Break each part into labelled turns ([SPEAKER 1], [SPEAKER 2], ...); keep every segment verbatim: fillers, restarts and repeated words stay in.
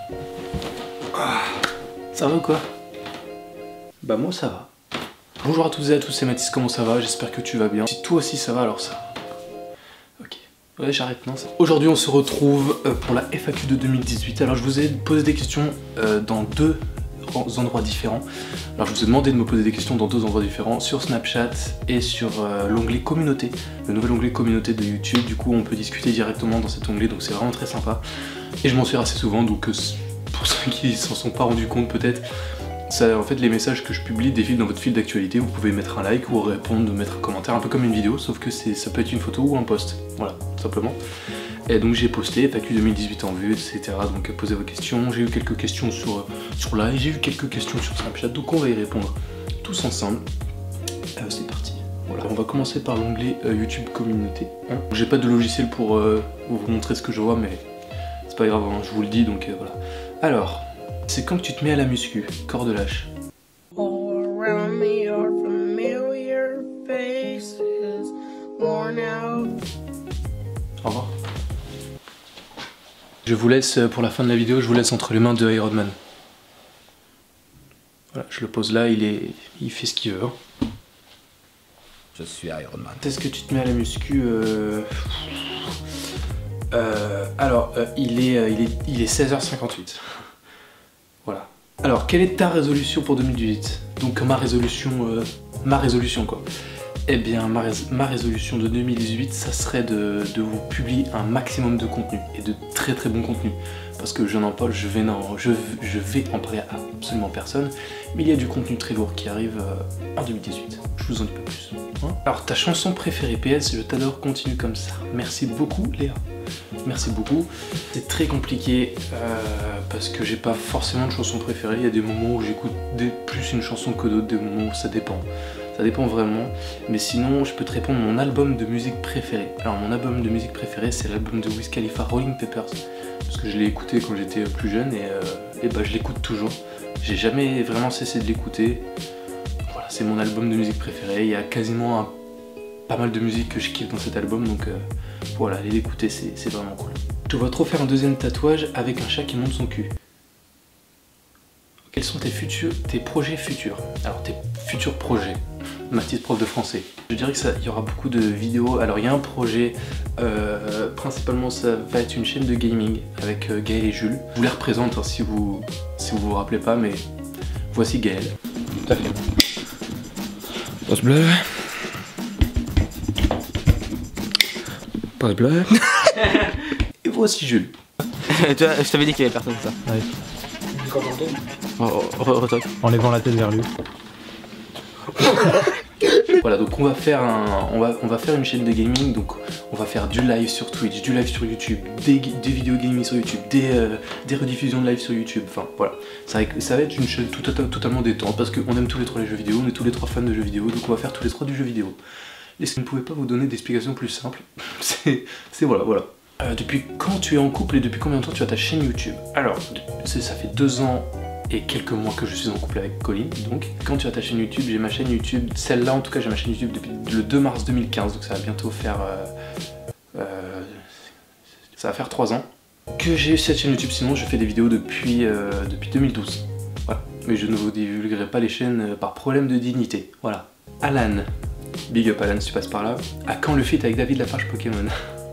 [SPEAKER 1] Ah, ça va ou quoi? Bah moi ça va. Bonjour à toutes et à tous, c'est Mathis, comment ça va? J'espère que tu vas bien. Si toi aussi ça va, alors ça... Ok. Ouais, j'arrête, non ça... Aujourd'hui on se retrouve pour la F A Q de deux mille dix-huit. Alors je vous ai posé des questions euh, dans deux endroits différents. Alors je vous ai demandé de me poser des questions dans deux endroits différents, sur Snapchat et sur euh, l'onglet communauté, le nouvel onglet communauté de YouTube. Du coup on peut discuter directement dans cet onglet, donc c'est vraiment très sympa. Et je m'en sers assez souvent, donc euh, pour ceux qui s'en sont pas rendus compte peut-être, ça, en fait les messages que je publie défilent dans votre fil d'actualité, vous pouvez mettre un like ou répondre, mettre un commentaire, un peu comme une vidéo, sauf que ça peut être une photo ou un post, voilà, tout simplement. Et donc j'ai posté F A Q deux mille dix-huit en vue, et cetera. Donc posez vos questions, j'ai eu quelques questions sur, sur là, et j'ai eu quelques questions sur Snapchat, donc on va y répondre tous ensemble. Euh, c'est parti. Voilà, on va commencer par l'onglet euh, YouTube Communauté. Hein. J'ai pas de logiciel pour euh, vous montrer ce que je vois, mais c'est pas grave, hein, je vous le dis, donc euh, voilà. Alors, c'est quand que tu te mets à la muscu, corps de lâche. Au revoir. Je vous laisse, pour la fin de la vidéo, je vous laisse entre les mains de Iron Man. Voilà, je le pose là, il, est, il fait ce qu'il veut. Hein.
[SPEAKER 2] Je suis Iron Man.
[SPEAKER 1] Est-ce que tu te mets à la muscu euh... Euh, alors, euh, il, est, euh, il, est, il est seize heures cinquante-huit. Voilà. Alors, quelle est ta résolution pour deux mille dix-huit? Donc ma résolution, euh, ma résolution quoi. Eh bien, ma, rés ma résolution de deux mille dix-huit, ça serait de, de vous publier un maximum de contenu, et de très très bon contenu. Parce que je n'en parle, je vais, non, je, je vais en parler à absolument personne, mais il y a du contenu très lourd qui arrive euh, en deux mille dix-huit. Je vous en dis pas plus. Hein. Alors, ta chanson préférée, P S, je t'adore, continue comme ça. Merci beaucoup, Léa. Merci beaucoup. C'est très compliqué euh, parce que j'ai pas forcément de chanson préférée. Il y a des moments où j'écoute plus une chanson que d'autres, des moments où ça dépend. Ça dépend vraiment, mais sinon je peux te répondre mon album de musique préféré. Alors mon album de musique préféré, c'est l'album de Wiz Khalifa, Rolling Peppers, parce que je l'ai écouté quand j'étais plus jeune et, euh, et bah je l'écoute toujours. J'ai jamais vraiment cessé de l'écouter. Voilà, c'est mon album de musique préféré. Il y a quasiment un, pas mal de musique que je kiffe dans cet album, donc euh, voilà, allez l'écouter, c'est vraiment cool. Tu vas trop faire un deuxième tatouage avec un chat qui monte son cul. Quels sont tes futurs, tes projets futurs? Alors tes futurs projets. Mathis, prof de français. Je dirais que ça, il y aura beaucoup de vidéos. Alors il y a un projet, euh, principalement ça va être une chaîne de gaming avec euh, Gaël et Jules. Je vous les représente hein, si vous si vous vous rappelez pas, mais voici Gaël. Tout à fait.
[SPEAKER 2] Poste bleu. Poste bleu.
[SPEAKER 1] Et voici Jules.
[SPEAKER 3] Tu vois, je t'avais dit qu'il y avait personne ça.
[SPEAKER 4] Ouais.
[SPEAKER 3] Oh, oh, retoque.
[SPEAKER 4] En levant la tête vers lui.
[SPEAKER 1] Voilà, donc on va faire un, on va, on va faire une chaîne de gaming, donc on va faire du live sur Twitch, du live sur YouTube, des, des vidéos gaming sur YouTube, des, euh, des rediffusions de live sur YouTube, enfin voilà. Ça va, ça va être une chaîne tout, tout, totalement détente parce qu'on aime tous les trois les jeux vidéo, on est tous les trois fans de jeux vidéo, donc on va faire tous les trois du jeu vidéo. Et si je ne pouvais pas vous donner d'explications plus simples, c'est voilà, voilà. Euh, depuis quand tu es en couple et depuis combien de temps tu as ta chaîne YouTube? Alors, ça fait deux ans et quelques mois que je suis en couple avec Colline, donc quand tu as ta chaîne YouTube, j'ai ma chaîne YouTube, celle-là en tout cas j'ai ma chaîne YouTube depuis le deux mars deux mille quinze, donc ça va bientôt faire euh, euh, ça va faire trois ans que j'ai cette chaîne YouTube. Sinon je fais des vidéos depuis, euh, depuis deux mille douze, voilà, mais je ne vous divulguerai pas les chaînes par problème de dignité, voilà. Alan, big up Alan si tu passes par là. À quand le feat avec David Lafarge Pokémon?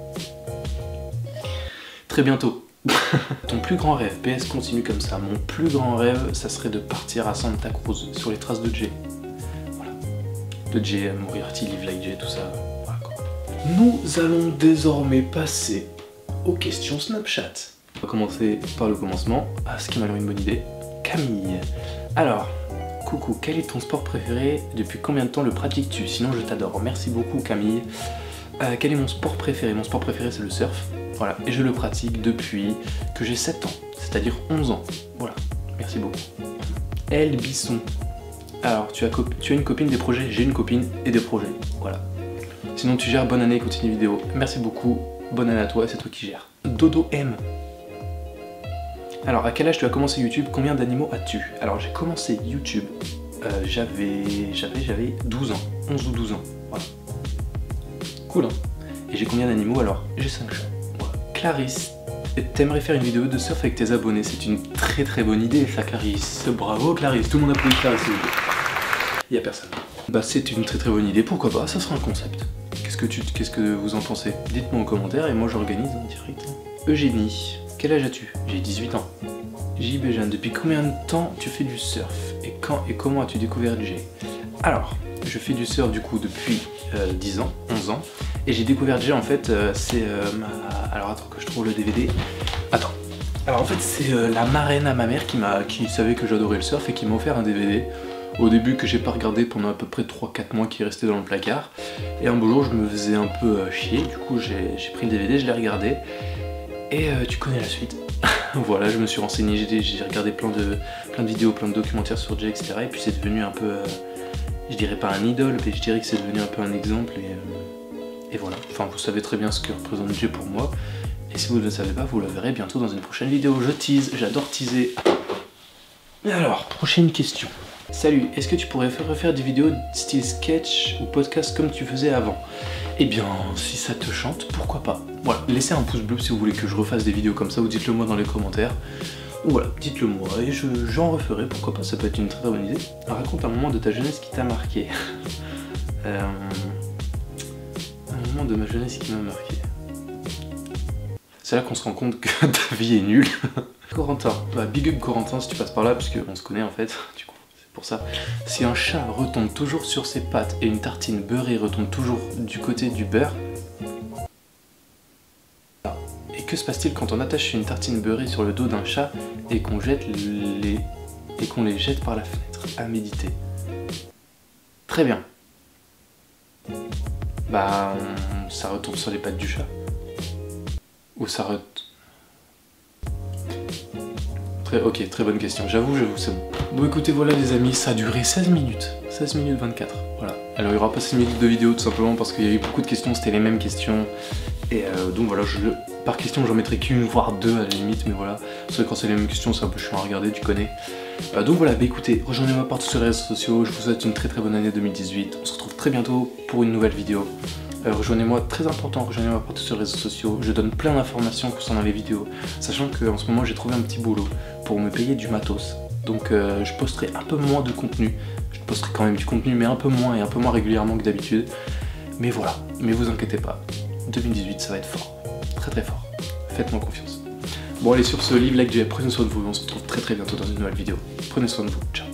[SPEAKER 1] Très bientôt. Ton plus grand rêve, P S continue comme ça. Mon plus grand rêve, ça serait de partir à Santa Cruz, sur les traces de Jay. Voilà. De Jay, Moriarty, Live Like Jay, tout ça. Voilà, quoi. Nous allons désormais passer aux questions Snapchat. On va commencer par le commencement. Ah, ce qui m'a l'air une bonne idée. Camille. Alors, coucou, quel est ton sport préféré? Depuis combien de temps le pratiques-tu? Sinon, je t'adore. Merci beaucoup, Camille. Euh, quel est mon sport préféré? Mon sport préféré, c'est le surf. Voilà, et je le pratique depuis que j'ai sept ans, c'est-à-dire onze ans. Voilà, merci beaucoup. Elle Bisson. Alors, tu as, tu as une copine, des projets? J'ai une copine et des projets. Voilà. Sinon, tu gères, bonne année, continue vidéo. Merci beaucoup, bonne année à toi, c'est toi qui gères. Dodo M. Alors, à quel âge tu as commencé YouTube? Combien d'animaux as-tu? Alors, j'ai commencé YouTube, euh, j'avais j'avais j'avais douze ans, onze ou douze ans. Voilà. Cool, hein? Et j'ai combien d'animaux alors? J'ai cinq chats. Voilà. Clarisse t'aimerais faire une vidéo de surf avec tes abonnés? C'est une très très bonne idée ça Clarisse, bravo Clarisse, tout le monde applaudit Clarisse. Il y a personne. Bah c'est une très très bonne idée, pourquoi pas, ça sera un concept. Qu'est-ce que, tu, qu'est-ce que vous en pensez? Dites-moi en commentaire et moi j'organise en direct. Eugénie, quel âge as-tu? J'ai dix-huit ans. J B Jeanne, depuis combien de temps tu fais du surf? Et quand et comment as-tu découvert le J? Alors, je fais du surf du coup depuis euh, dix ans, onze ans. Et j'ai découvert le J en fait, euh, c'est euh, ma... Alors attends que je trouve le D V D. Attends. Alors en fait c'est euh, la marraine à ma mère qui, m'a, qui savait que j'adorais le surf et qui m'a offert un D V D. Au début que j'ai pas regardé pendant à peu près trois quatre mois qui est resté dans le placard. Et un beau jour je me faisais un peu euh, chier, du coup j'ai, j'ai pris le D V D, je l'ai regardé. Et euh, tu connais la suite. Voilà, je me suis renseigné, j'ai, j'ai regardé plein de, plein de vidéos, plein de documentaires sur Jay, et cetera. Et puis c'est devenu un peu, euh, je dirais pas un idole, mais je dirais que c'est devenu un peu un exemple. Et, euh, et voilà, enfin vous savez très bien ce que représente Jay pour moi. Et si vous ne le savez pas, vous le verrez bientôt dans une prochaine vidéo. Je tease, j'adore teaser. Et alors, prochaine question. Salut, est-ce que tu pourrais refaire des vidéos style sketch ou podcast comme tu faisais avant? Eh bien, si ça te chante, pourquoi pas. Voilà, laissez un pouce bleu si vous voulez que je refasse des vidéos comme ça, ou dites-le moi dans les commentaires. Ou voilà, dites-le moi et je, j'en referai, pourquoi pas, ça peut être une très très bonne idée. Raconte un moment de ta jeunesse qui t'a marqué. euh, un moment de ma jeunesse qui m'a marqué. C'est là qu'on se rend compte que ta vie est nulle. Corentin, bah big up Corentin si tu passes par là, parce qu'on se connaît en fait, du coup. Pour ça, si un chat retombe toujours sur ses pattes et une tartine beurrée retombe toujours du côté du beurre, et que se passe-t-il quand on attache une tartine beurrée sur le dos d'un chat et qu'on jette les et qu'on les jette par la fenêtre? À méditer. Très bien. Bah, ça retombe sur les pattes du chat. Ou ça retombe. Ok, très bonne question, j'avoue, j'avoue, c'est bon. Bon écoutez, voilà les amis, ça a duré seize minutes, seize minutes vingt-quatre, voilà. Alors il n'y aura pas seize minutes de vidéo tout simplement parce qu'il y a eu beaucoup de questions, c'était les mêmes questions. Et euh, donc voilà, je, par question j'en mettrai qu'une, voire deux à la limite, mais voilà. Parce que quand c'est les mêmes questions, c'est un peu chiant à regarder, tu connais. Euh, donc voilà, bah écoutez, rejoignez-moi partout sur les réseaux sociaux, je vous souhaite une très très bonne année deux mille dix-huit. On se retrouve très bientôt pour une nouvelle vidéo. Euh, rejoignez-moi, très important, rejoignez-moi partout sur les réseaux sociaux, je donne plein d'informations concernant les vidéos, sachant qu'en ce moment j'ai trouvé un petit boulot pour me payer du matos, donc euh, je posterai un peu moins de contenu, je posterai quand même du contenu mais un peu moins et un peu moins régulièrement que d'habitude, mais voilà, mais vous inquiétez pas, deux mille dix-huit ça va être fort, très très fort, faites-moi confiance. Bon allez sur ce, live, like, prenez soin de vous, on se retrouve très très bientôt dans une nouvelle vidéo, prenez soin de vous, ciao.